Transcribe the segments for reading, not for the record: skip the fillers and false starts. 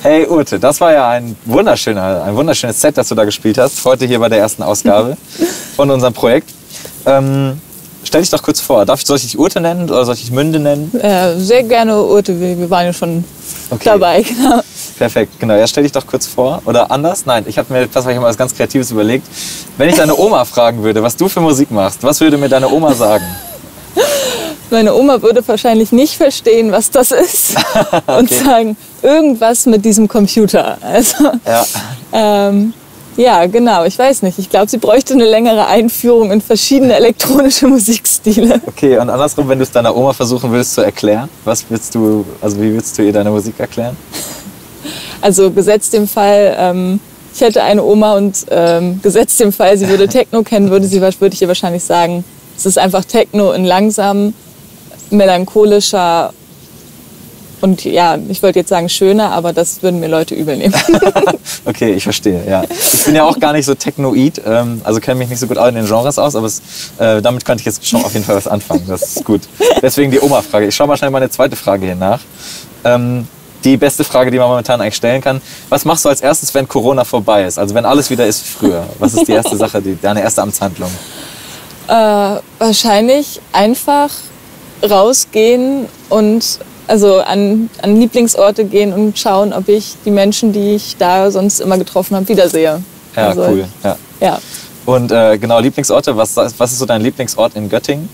Hey Ute, das war ja ein wunderschönes Set, das du da gespielt hast, heute hier bei der ersten Ausgabe von unserem Projekt. Stell dich doch kurz vor, soll ich dich Ute nennen oder soll ich dich Münde nennen? Sehr gerne Ute, wir waren ja schon dabei. Genau. Perfekt, genau. Ja, stell dich doch kurz vor. Oder anders? Nein, ich habe mir tatsächlich mal was ganz Kreatives überlegt. Wenn ich deine Oma fragen würde, was du für Musik machst, was würde mir deine Oma sagen? Meine Oma würde wahrscheinlich nicht verstehen, was das ist und sagen, irgendwas mit diesem Computer. Also, ja, genau, ich weiß nicht. Ich glaube, sie bräuchte eine längere Einführung in verschiedene elektronische Musikstile. Okay, und andersrum, wenn du es deiner Oma versuchen würdest zu erklären, wie willst du ihr deine Musik erklären? Also gesetzt dem Fall, ich hätte eine Oma und gesetzt dem Fall, sie würde Techno kennen, würde ich ihr wahrscheinlich sagen, es ist einfach Techno in langsam, melancholischer und ja, ich wollte jetzt sagen schöner, aber das würden mir Leute übel nehmen. Okay, ich verstehe, ja. Ich bin ja auch gar nicht so technoid, also kenne mich nicht so gut in den Genres aus, aber damit könnte ich jetzt schon auf jeden Fall was anfangen, das ist gut. Deswegen die Oma-Frage. Ich schaue mal schnell meine zweite Frage hier nach. Die beste Frage, die man momentan eigentlich stellen kann. Was machst du als erstes, wenn Corona vorbei ist? Also wenn alles wieder ist wie früher. Was ist die erste Sache, deine erste Amtshandlung? Wahrscheinlich einfach rausgehen und also an Lieblingsorte gehen und schauen, ob ich die Menschen, die ich da sonst immer getroffen habe, wiedersehe. Ja, also, cool. Ja. Und genau, Lieblingsorte, was ist so dein Lieblingsort in Göttingen?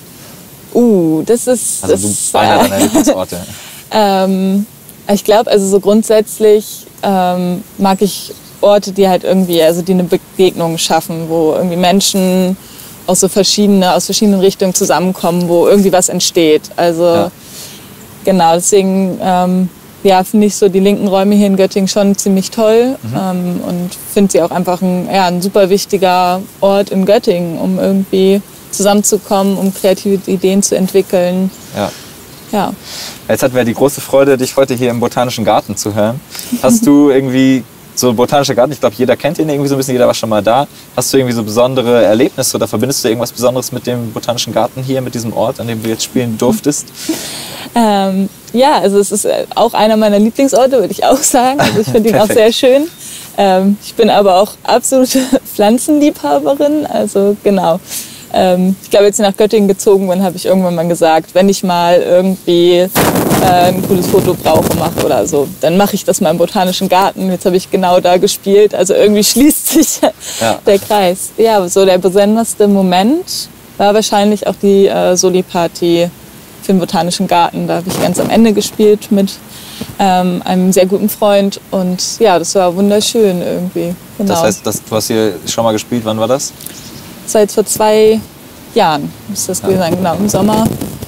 Das ist... Einer deiner Lieblingsorte. Ich glaube, also so grundsätzlich mag ich Orte, die halt irgendwie, also die eine Begegnung schaffen, wo irgendwie Menschen aus verschiedenen Richtungen zusammenkommen, wo irgendwie was entsteht. Also genau, deswegen finde ich so die linken Räume hier in Göttingen schon ziemlich toll und finde sie auch einfach ein super wichtiger Ort in Göttingen, um irgendwie zusammenzukommen, um kreative Ideen zu entwickeln. Ja. Jetzt hatten wir die große Freude, dich heute hier im Botanischen Garten zu hören. Hast du irgendwie so Botanischer Garten, ich glaube, jeder kennt ihn irgendwie so ein bisschen, jeder war schon mal da. Hast du irgendwie so besondere Erlebnisse oder verbindest du irgendwas Besonderes mit dem Botanischen Garten hier, mit diesem Ort, an dem du jetzt spielen durftest? Ja, also es ist auch einer meiner Lieblingsorte, würde ich auch sagen. Also ich finde ihn auch sehr schön. Ich bin aber auch absolute Pflanzenliebhaberin, also genau. Ich glaube, als ich nach Göttingen gezogen bin, habe ich irgendwann mal gesagt, wenn ich mal irgendwie ein cooles Foto mache oder so, dann mache ich das mal im Botanischen Garten. Jetzt habe ich genau da gespielt, also irgendwie schließt sich der Kreis. Ja, so der besonderste Moment war wahrscheinlich auch die Soli-Party für den Botanischen Garten. Da habe ich ganz am Ende gespielt mit einem sehr guten Freund und ja, das war wunderschön irgendwie. Genau. Das heißt, du hast hier schon mal gespielt, wann war das? Das war jetzt vor 2 Jahren, muss das gewesen sein, genau, im Sommer.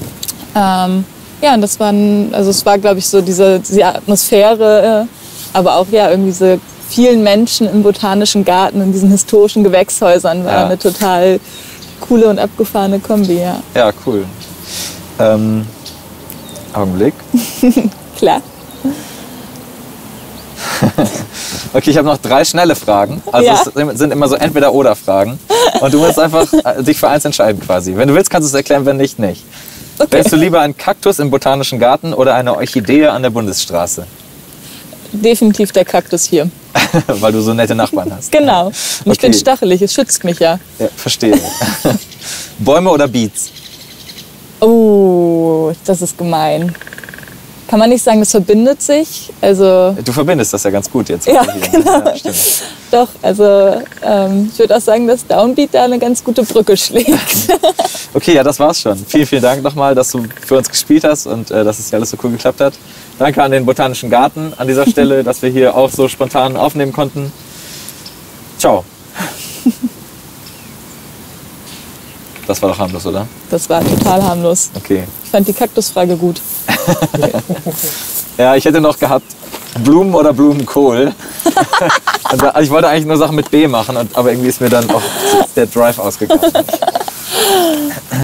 Und das es war, glaube ich, so diese Atmosphäre, aber auch irgendwie diese vielen Menschen im Botanischen Garten, in diesen historischen Gewächshäusern, war eine total coole und abgefahrene Kombi, ja. Ja, cool. Augenblick. Klar. Okay, ich habe noch 3 schnelle Fragen. Also es sind immer so Entweder-Oder-Fragen. Und du musst einfach dich für eins entscheiden quasi. Wenn du willst, kannst du es erklären, wenn nicht, nicht. Okay. Wärst du lieber ein Kaktus im Botanischen Garten oder eine Orchidee an der Bundesstraße? Definitiv der Kaktus hier. Weil du so nette Nachbarn hast. Genau. Und ich bin stachelig, es schützt mich ja. Ja, verstehe. Bäume oder Beats? Oh, das ist gemein. Kann man nicht sagen, das verbindet sich? Also du verbindest das ja ganz gut jetzt. Ja, genau. Ja, stimmt. Doch, also ich würde auch sagen, dass Downbeat da eine ganz gute Brücke schlägt. Okay, ja, das war's schon. Vielen, vielen Dank nochmal, dass du für uns gespielt hast und dass es ja alles so cool geklappt hat. Danke an den Botanischen Garten an dieser Stelle, dass wir hier auch so spontan aufnehmen konnten. Ciao. Das war doch harmlos, oder? Das war total harmlos. Okay. Ich fand die Kaktusfrage gut. Ja, ich hätte noch gehabt, Blumen oder Blumenkohl. Also ich wollte eigentlich nur Sachen mit B machen, aber irgendwie ist mir dann auch der Drive ausgegangen.